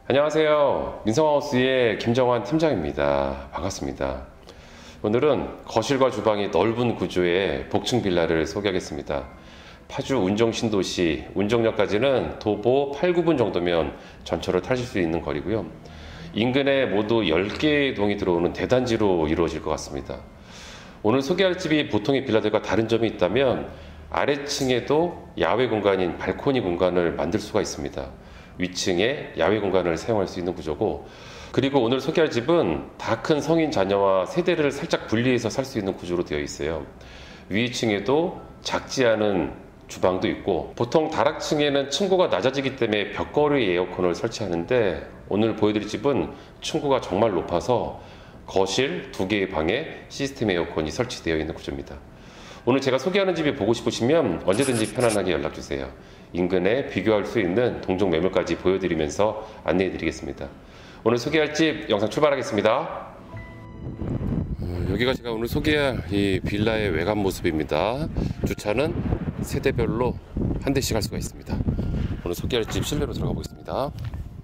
안녕하세요. 민성하우스의 김정환 팀장입니다. 반갑습니다. 오늘은 거실과 주방이 넓은 구조의 복층 빌라를 소개하겠습니다. 파주 운정 신도시, 운정역까지는 도보 8, 9분 정도면 전철을 타실 수 있는 거리고요. 인근에 모두 10개의 동이 들어오는 대단지로 이루어질 것 같습니다. 오늘 소개할 집이 보통의 빌라들과 다른 점이 있다면 아래층에도 야외 공간인 발코니 공간을 만들 수가 있습니다. 위층에 야외 공간을 사용할 수 있는 구조고, 그리고 오늘 소개할 집은 다 큰 성인 자녀와 세대를 살짝 분리해서 살 수 있는 구조로 되어 있어요. 위층에도 작지 않은 주방도 있고, 보통 다락층에는 층고가 낮아지기 때문에 벽걸이 에어컨을 설치하는데 오늘 보여드릴 집은 층고가 정말 높아서 거실 2개의 방에 시스템 에어컨이 설치되어 있는 구조입니다. 오늘 제가 소개하는 집이 보고 싶으시면 언제든지 편안하게 연락주세요. 인근에 비교할 수 있는 동종 매물까지 보여드리면서 안내해 드리겠습니다. 오늘 소개할 집 영상 출발하겠습니다. 여기가 제가 오늘 소개할 이 빌라의 외관 모습입니다. 주차는 세대별로 한 대씩 할 수가 있습니다. 오늘 소개할 집 실내로 들어가 보겠습니다.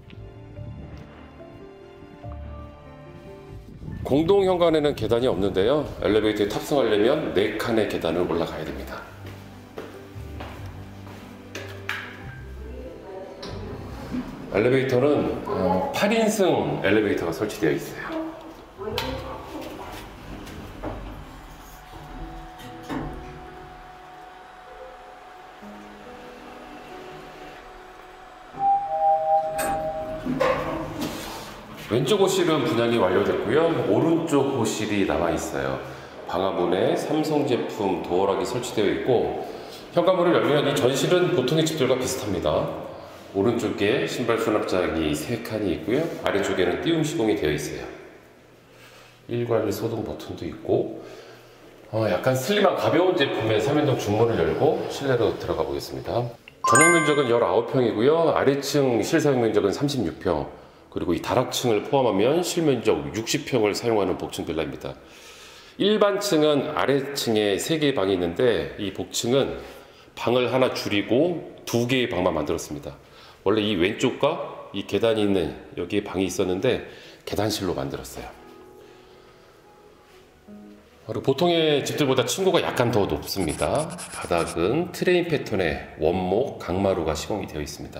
공동 현관에는 계단이 없는데요. 엘리베이터에 탑승하려면 4칸의 계단을 올라가야 됩니다. 엘리베이터는 8인승 엘리베이터가 설치되어 있어요. 왼쪽 호실은 분양이 완료됐고요. 오른쪽 호실이 남아 있어요. 방화문에 삼성 제품 도어락이 설치되어 있고, 현관문을 열면 이 전실은 보통의 집들과 비슷합니다. 오른쪽에 신발 수납장이 3칸이 있고요. 아래쪽에는 띄움 시공이 되어 있어요. 일괄 소등 버튼도 있고, 약간 슬림한 가벼운 제품의 3연동 중문을 열고 실내로 들어가 보겠습니다. 전용 면적은 19평이고요. 아래층 실사용 면적은 36평, 그리고 이 다락층을 포함하면 실면적 60평을 사용하는 복층 빌라입니다. 일반층은 아래층에 3개의 방이 있는데, 이 복층은 방을 하나 줄이고 2개의 방만 만들었습니다. 원래 이 왼쪽과 이 계단이 있는 여기에 방이 있었는데 계단실로 만들었어요. 그리고 보통의 집들보다 층고가 약간 더 높습니다. 바닥은 트레인 패턴의 원목 강마루가 시공이 되어 있습니다.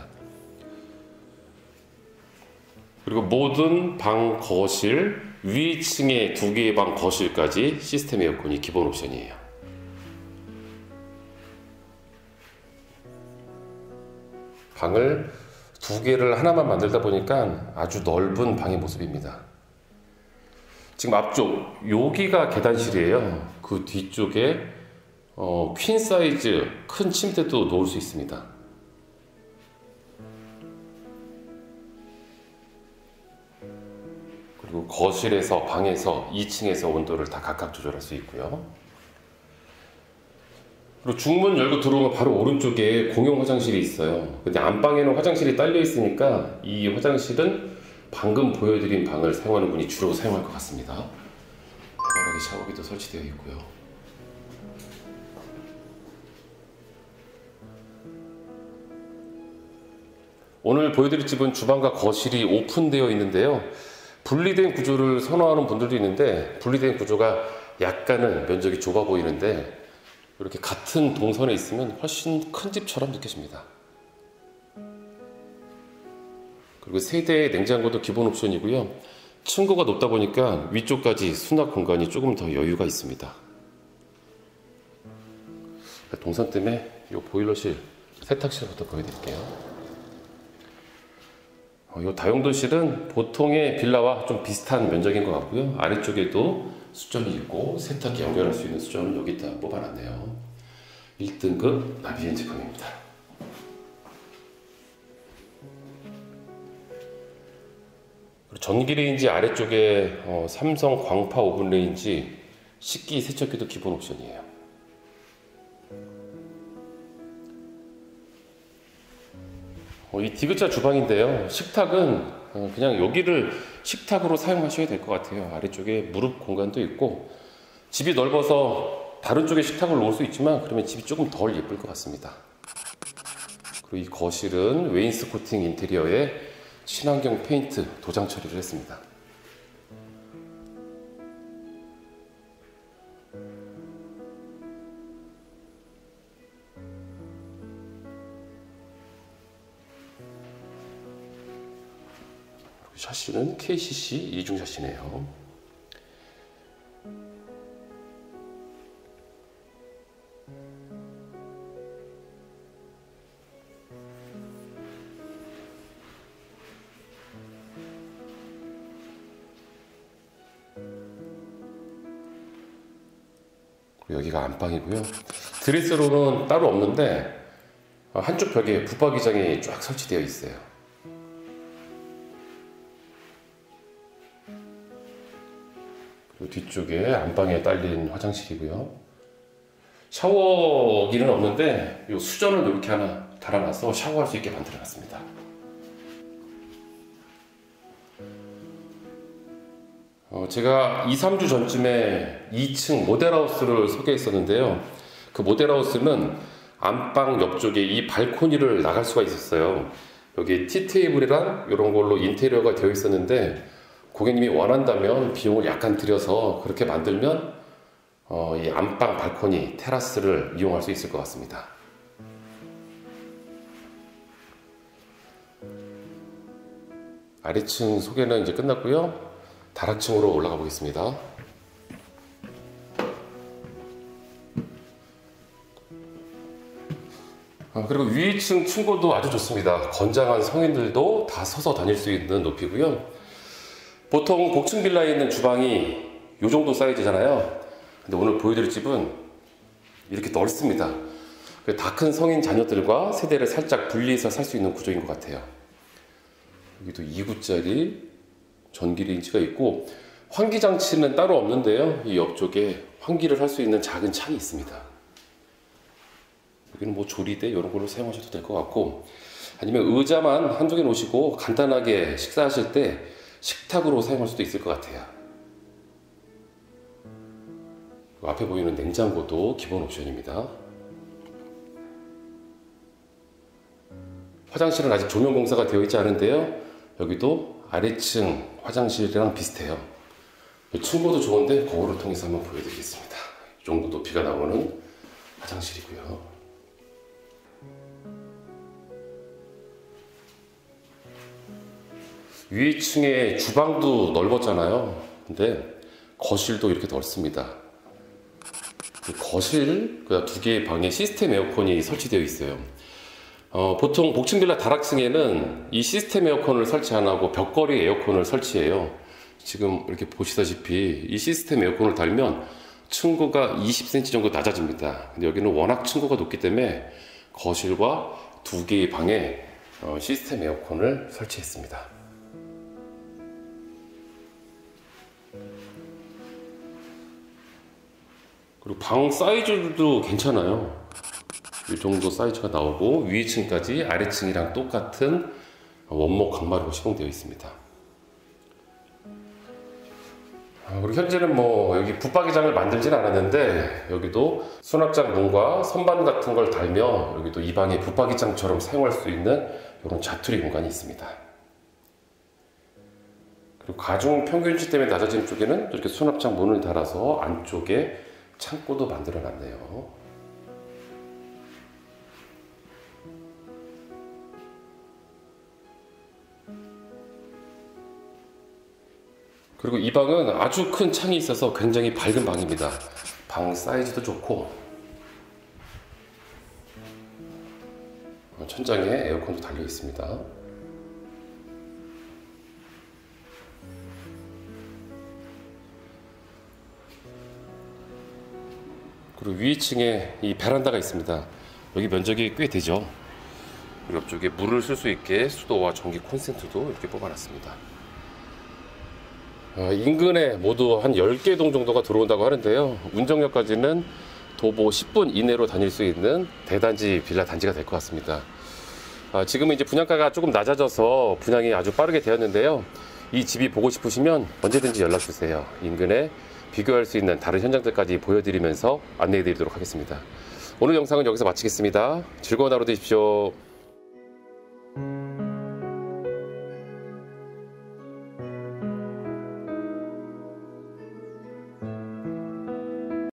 그리고 모든 방, 거실, 위층에 2개의 방, 거실까지 시스템 에어컨이 기본 옵션이에요. 방을 2개를 하나만 만들다 보니까 아주 넓은 방의 모습입니다. 지금 앞쪽 여기가 계단실이에요. 그 뒤쪽에 퀸 사이즈 큰 침대도 놓을 수 있습니다. 그리고 거실에서 방에서 2층에서 온도를 다 각각 조절할 수 있고요. 그리고 중문 열고 들어오면 바로 오른쪽에 공용 화장실이 있어요. 근데 안방에는 화장실이 딸려 있으니까 이 화장실은 방금 보여드린 방을 사용하는 분이 주로 사용할 것 같습니다. 해바라기 샤워기도 설치되어 있고요. 오늘 보여드릴 집은 주방과 거실이 오픈되어 있는데요. 분리된 구조를 선호하는 분들도 있는데, 분리된 구조가 약간은 면적이 좁아 보이는데 이렇게 같은 동선에 있으면 훨씬 큰 집처럼 느껴집니다. 그리고 세대의 냉장고도 기본 옵션이고요. 층고가 높다 보니까 위쪽까지 수납 공간이 조금 더 여유가 있습니다. 동선 때문에 이 보일러실, 세탁실부터 보여드릴게요. 이 다용도실은 보통의 빌라와 좀 비슷한 면적인 것 같고요. 아래쪽에도 수전이 있고 세탁기 연결할 수 있는 수전을 여기다 뽑아놨네요. 1등급 나비엔 제품입니다. 전기레인지 아래쪽에 삼성 광파 오븐 레인지, 식기 세척기도 기본 옵션이에요. 이 D자 주방인데요. 식탁은 그냥 여기를 식탁으로 사용하셔야 될 것 같아요. 아래쪽에 무릎 공간도 있고, 집이 넓어서 다른 쪽에 식탁을 놓을 수 있지만 그러면 집이 조금 덜 예쁠 것 같습니다. 그리고 이 거실은 웨인스코팅 인테리어에 친환경 페인트 도장 처리를 했습니다. 샤시는 KCC 이중 샤시네요. 여기가 안방이고요. 드레스룸은 따로 없는데 한쪽 벽에 붙박이장이 쫙 설치되어 있어요. 그리고 뒤쪽에 안방에 딸린 화장실이고요. 샤워기는 없는데 이 수전을 이렇게 하나 달아놔서 샤워할 수 있게 만들어놨습니다. 제가 2, 3주 전쯤에 2층 모델하우스를 소개했었는데요. 그 모델하우스는 안방 옆쪽에 이 발코니를 나갈 수가 있었어요. 여기 티테이블이랑 이런 걸로 인테리어가 되어 있었는데 고객님이 원한다면 비용을 약간 들여서 그렇게 만들면 이 안방 발코니 테라스를 이용할 수 있을 것 같습니다. 아래층 소개는 이제 끝났고요. 다락층으로 올라가 보겠습니다. 그리고 위층 층고도 아주 좋습니다. 건장한 성인들도 다 서서 다닐 수 있는 높이고요. 보통 복층 빌라에 있는 주방이 이 정도 사이즈잖아요. 근데 오늘 보여드릴 집은 이렇게 넓습니다. 다 큰 성인 자녀들과 세대를 살짝 분리해서 살 수 있는 구조인 것 같아요. 여기도 2구짜리 전기레인지가 있고 환기장치는 따로 없는데요. 이 옆쪽에 환기를 할 수 있는 작은 창이 있습니다. 여기는 뭐 조리대 이런 걸로 사용하셔도 될 것 같고, 아니면 의자만 한두 개 놓으시고 간단하게 식사하실 때 식탁으로 사용할 수도 있을 것 같아요. 앞에 보이는 냉장고도 기본 옵션입니다. 화장실은 아직 조명 공사가 되어 있지 않은데요. 여기도 아래층 화장실이랑 비슷해요. 층고도 좋은데 거울을 통해서 한번 보여드리겠습니다. 이 정도 높이가 나오는 화장실이고요. 위층에 주방도 넓었잖아요. 근데 거실도 이렇게 넓습니다. 거실 두 개의 방에 시스템 에어컨이 설치되어 있어요. 보통 복층 빌라 다락층에는 이 시스템 에어컨을 설치 안 하고 벽걸이 에어컨을 설치해요. 지금 이렇게 보시다시피 이 시스템 에어컨을 달면 층고가 20cm 정도 낮아집니다. 근데 여기는 워낙 층고가 높기 때문에 거실과 두 개의 방에 시스템 에어컨을 설치했습니다. 그리고 방 사이즈도 괜찮아요. 이 정도 사이즈가 나오고 위층까지 아래층이랑 똑같은 원목 강마루가 시공되어 있습니다. 그리고 현재는 뭐 여기 붙박이장을 만들지는 않았는데 여기도 수납장 문과 선반 같은 걸 달며 여기도 이 방에 붙박이장처럼 사용할 수 있는 이런 자투리 공간이 있습니다. 그리고 가중 평균치 때문에 낮아진 쪽에는 이렇게 수납장 문을 달아서 안쪽에 창고도 만들어 놨네요. 그리고 이 방은 아주 큰 창이 있어서 굉장히 밝은 방입니다. 방 사이즈도 좋고 천장에 에어컨도 달려 있습니다. 그리고 위층에 이 베란다가 있습니다. 여기 면적이 꽤 되죠. 그리고 옆쪽에 물을 쓸 수 있게 수도와 전기 콘센트도 이렇게 뽑아놨습니다. 인근에 모두 한 10개 동 정도가 들어온다고 하는데요. 운정역까지는 도보 10분 이내로 다닐 수 있는 대단지 빌라 단지가 될 것 같습니다. 지금은 이제 분양가가 조금 낮아져서 분양이 아주 빠르게 되었는데요. 이 집이 보고 싶으시면 언제든지 연락 주세요. 인근에 비교할 수 있는 다른 현장들까지 보여드리면서 안내해 드리도록 하겠습니다. 오늘 영상은 여기서 마치겠습니다. 즐거운 하루 되십시오.